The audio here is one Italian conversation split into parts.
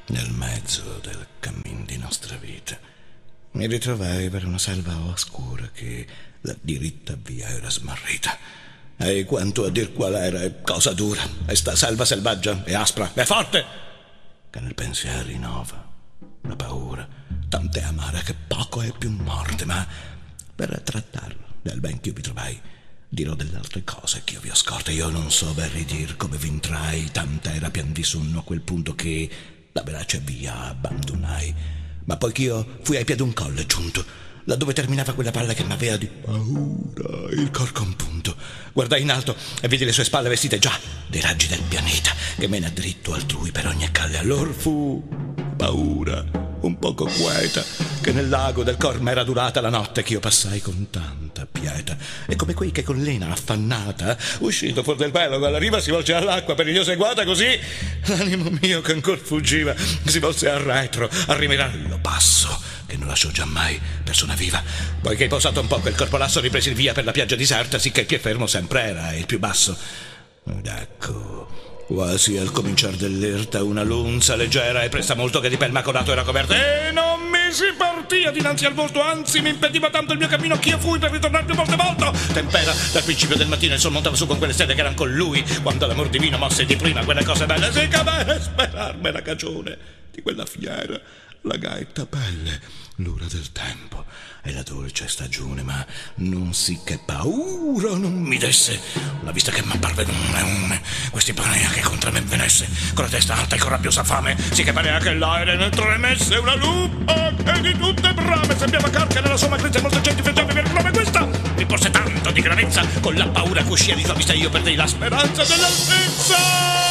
Nel mezzo del cammin di nostra vita mi ritrovai per una selva oscura che la diritta via era smarrita. E quanto a dir qual era, è cosa dura, e sta selva selvaggia, e aspra, e forte, che nel pensiero rinnova la paura, tant'è amara che poco è più morte. Ma per trattarlo del ben che io vi trovai, dirò delle altre cose che io vi ho scorte. Io non so ben ridir come v'intrai, tant'era pian di sonno a quel punto che la verace via abbandonai. Ma poi che io fui ai piedi d'un colle giunto, laddove terminava quella valle che m'avea di paura il cor compunto, guardai in alto e vidi le sue spalle vestite già dei raggi del pianeta che mena dritto altrui per ogni calle. Allor fu paura un poco queta che nel lago del cor m'era durata la notte che io passai con tanta pieta, e come quei che con lena affannata, uscito fuor del pelo alla riva, si volge all'acqua perigliosa e guata, così l'animo mio che ancor fuggiva si volse al retro a rimirarlo passo che non lasciò giammai persona viva. Poiché posato un poco il corpo lasso, ripresi il via per la piaggia diserta, sicché il pie fermo sempre era il più basso. Ed ecco, quasi al cominciar dell'erta, una lunza leggera e presta molto che di pel macolato era coperta, e non mi si partia dinanzi al volto, anzi mi impediva tanto il mio cammino che io fui per ritornare più volte volto. Tempera dal principio del mattino il sol montava su con quelle stelle che eran con lui, quando l'amor divino mosse di prima quelle cose belle, sì che bene sperarme la cagione di quella fiera, la gaeta pelle, l'ora del tempo e la dolce stagione. Ma non sì che paura non mi desse la vista che m'apparve questi parea che contra me venesse, con la testa alta e con rabbiosa fame, sì che parea che l'aere ne tremesse una lupa che di tutte brame sembiava carca nella sua magrezza, e molte gente feggiava per come questa mi porse tanto di gravezza, con la paura che uscia di sua vista io perdei la speranza dell'altezza.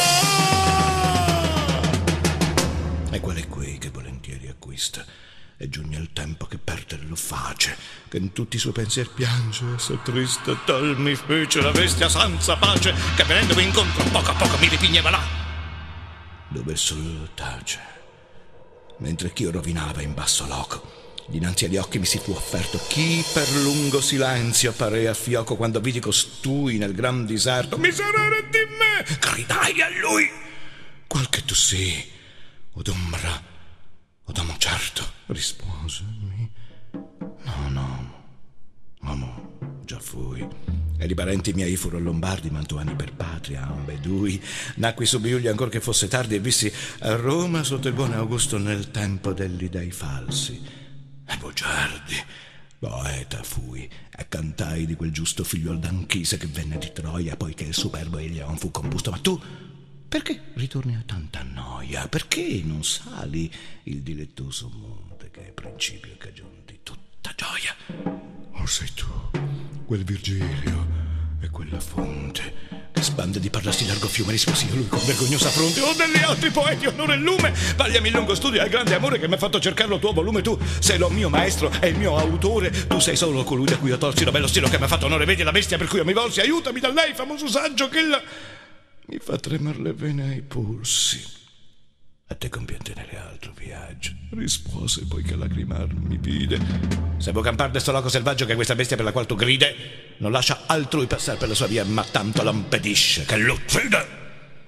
E qual è quei che volentieri acquista, e giugna il tempo che perderlo face, che in tutti i suoi pensieri piange e s'attrista. Tal mi fece la bestia senza pace, che venendomi incontro poco a poco mi ripigneva là dove il sol tace, mentre ch'io rovinava in basso loco. Dinanzi agli occhi mi si fu offerto chi per lungo silenzio parea fioco, quando vidi costui nel gran diserto. Miserere di me, gridai a lui, qual che tu sii, od ombra, od amo certo, risposemi. No, amo, già fui. E i parenti miei furono lombardi, mantuani per patria, ambedui. Nacqui su Biuglia ancor che fosse tardi, e vissi a Roma sotto il buon Augusto nel tempo degli dei falsi. E bugiardi, poeta fui, e cantai di quel giusto figliuol d'Anchise che venne di Troia, poiché il superbo Elion fu combusto. Ma tu perché ritorni a tanta noia? Perché non sali il dilettoso monte che è principio e cagion di tutta gioia? O sei tu, quel Virgilio e quella fonte che spande di parlarsi largo fiume? Risposi io lui con vergognosa fronte: o degli altri poeti onore e lume, vagliami il lungo studio e il grande amore che mi ha fatto cercarlo tuo volume. Tu sei lo mio maestro e il mio autore, tu sei solo colui da cui io tolsi lo bello stilo che mi ha fatto onore. Vedi la bestia per cui io mi volsi, aiutami da lei, famoso saggio, che mi fa tremar le vene ai polsi. A te compiente nelle altro viaggio, rispose poi che lagrimar mi vide. Se vuoi campar de sto loco selvaggio, che questa bestia per la qual tu gride non lascia altrui passare per la sua via, ma tanto l'impedisce che l'uccide.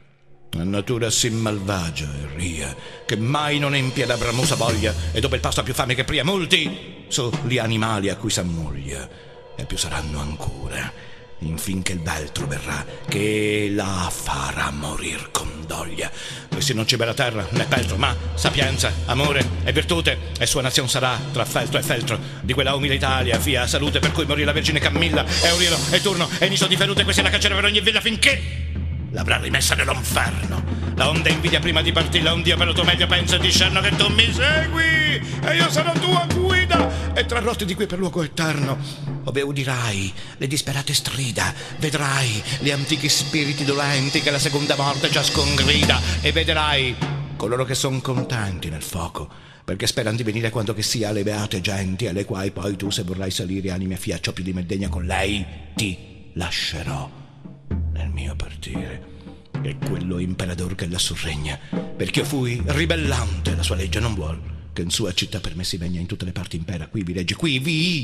La natura sì malvagia e ria, che mai non empie da bramosa voglia, e dopo il pasto ha più fame che pria. Molti so gli animali a cui s'ammuglia, e più saranno ancora, infin che il veltro verrà, che la farà morir con doglia. Questi non ciberà terra né peltro, ma sapienza, amore e virtute, e sua nazione sarà tra feltro e feltro di quella umile Italia, fia salute, per cui morì la Vergine Camilla, e Aurino e Turno e Niso di Ferute. Questi la caccerà per ogni villa finché l'avrà rimessa nell'inferno. La onde invidia prima di partire, la onde io per lo tuo meglio penso e discerno che tu mi segui, e io sarò tua guida, e trarrotti di qui per luogo eterno, ove udirai le disperate strida, vedrai gli antichi spiriti dolenti che la seconda morte ciascun grida, e vedrai coloro che son contenti nel fuoco, perché speran di venire quando che sia alle beate genti, alle quali poi tu, se vorrai salire anime a fiaccio più di me degna con lei, ti lascerò nel mio partire. E quello imperador che lassù regna, perché io fui ribellante, la sua legge non vuol che in sua città per me si vegna in tutte le parti impera, qui vi regge, qui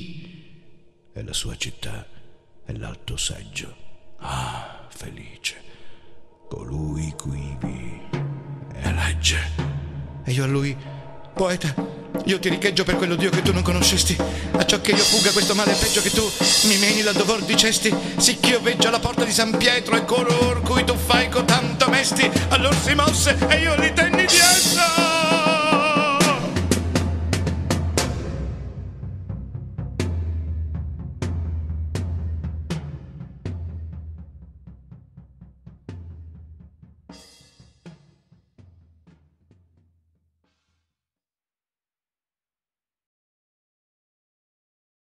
vi è la sua città e l'alto seggio. Ah, felice colui qui vi elegge. E io a lui: poeta, io ti richeggio per quell'Iddio che tu non conoscesti, a ciò che io fugga questo male è peggio che tu mi meni laddovor dicesti, sicch'io veggio alla porta di San Pietro e color cui tu fai cotanto mesti. Allor si mosse e io li tenni dietro.